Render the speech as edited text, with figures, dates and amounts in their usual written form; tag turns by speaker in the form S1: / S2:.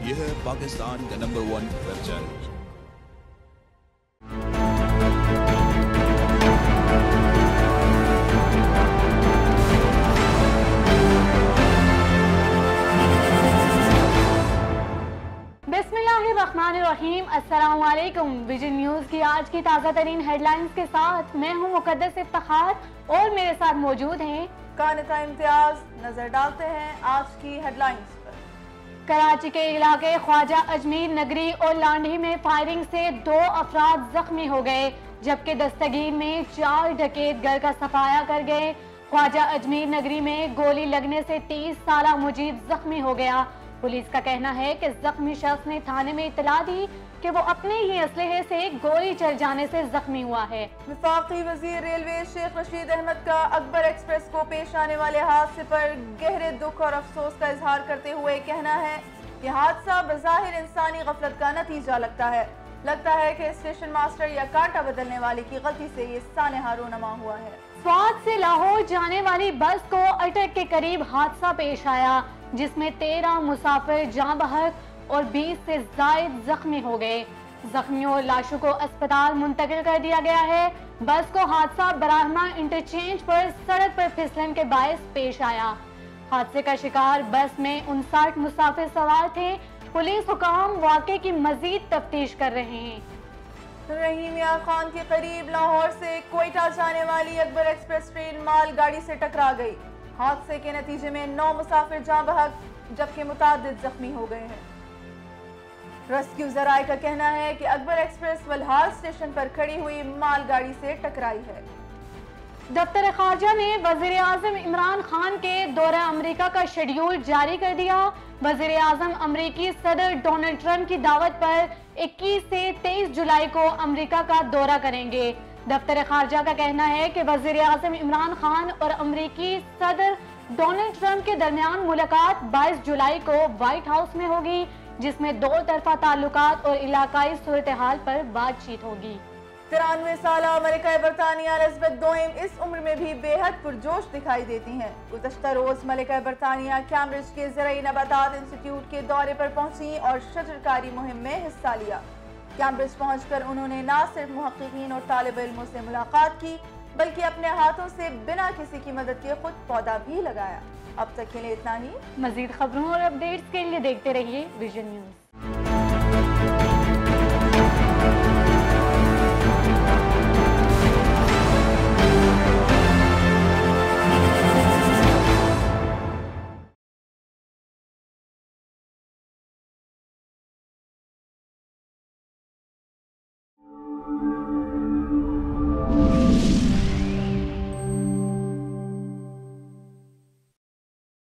S1: यह है पाकिस्तान का नंबर 1 वेब चैनल।
S2: बिस्मिल्लाहिर्रहमानिर्रहीम, अस्सलाम वालेकुम। विजन न्यूज की आज की ताज़ा तरीन हेडलाइंस के साथ मैं हूं मुकद्दस इफ्तिखार और मेरे साथ मौजूद हैं
S3: कानिता इम्तियाज। नजर डालते हैं आज की हेडलाइंस पर।
S2: कराची के इलाके ख्वाजा अजमीर नगरी और लांढी में फायरिंग से 2 अफराद जख्मी हो गए, जबकि दस्तगीर में 4 डकैत घर का सफाया कर गए। ख्वाजा अजमीर नगरी में गोली लगने से 30 साला मुजीब जख्मी हो गया। पुलिस का कहना है कि जख्मी शख्स ने थाने में इतला दी कि वो अपने ही असलहे से गोली चल जाने से जख्मी हुआ है।
S3: वफाकी वजीर रेलवे शेख रशीद अहमद का अकबर एक्सप्रेस को पेश आने वाले हादसे पर गहरे दुख और अफसोस का इजहार करते हुए कहना है कि हादसा बज़ाहिर इंसानी गफलत का नतीजा लगता है कि स्टेशन मास्टर या कांटा बदलने वाले की गलती से ये सानहा रोनमा हुआ है।
S2: स्वात से लाहौर जाने वाली बस को अटक के करीब हादसा पेश आया, जिसमें 13 मुसाफिर जान बहक और 20 से जायद जख्मी हो गए। जख्मियों और लाशों को अस्पताल मुंतकिल कर दिया गया है। बस को हादसा बराहमा इंटरचेंज पर सड़क पर फिसलन के बायस पेश आया। हादसे का शिकार बस में 59 मुसाफिर सवार थे। पुलिस हुकाम वाक़े की मजीद तफ्तीश कर रहे हैं।
S3: रहीम यार खान के करीब लाहौर से कोयटा जाने वाली अकबर एक्सप्रेस ट्रेन माल गाड़ी से टकरा गई। हादसे के नतीजे में 9 मुसाफिर जान बहक जबकि मुतादिद जख्मी हो गए हैं। रेस्क्यू जराये का कहना है कि अकबर एक्सप्रेस वलहाल स्टेशन पर खड़ी हुई मालगाड़ी से टकराई है।
S2: दफ्तर खारजा ने वजीर आजम इमरान खान के दौरा अमरीका का शेड्यूल जारी कर दिया। वजीर आजम अमरीकी सदर डोनाल्ड ट्रंप की दावत पर 21 से 23 जुलाई को अमरीका का दौरा करेंगे। दफ्तर खारजा का कहना है कि वजीर आजम इमरान खान और अमरीकी सदर डोनाल्ड ट्रंप के दरमियान मुलाकात 22 जुलाई को व्हाइट हाउस में होगी, जिसमें 2 तरफा ताल्लुकात और इलाकाई सूरत हाल पर बातचीत होगी।
S3: 93 साला मलिका बरतानिया एलिज़ाबेथ II इस उम्र में भी बेहद पुरजोश दिखाई देती हैं। गुज़श्ता रोज मलिका बरतानिया कैम्ब्रिज के ज़राई नबातात इंस्टीट्यूट के दौरे पर पहुंची और शजरकारी मुहिम में हिस्सा लिया। कैम्ब्रिज पहुंचकर उन्होंने न सिर्फ मुहक्किकीन और तालिब इल्मों से मुलाकात की, बल्कि अपने हाथों से बिना किसी की मदद के खुद पौधा भी लगाया। अब तक के लिए इतना ही।
S2: मजीद खबरों और अपडेट्स के लिए देखते रहिए विजन न्यूज।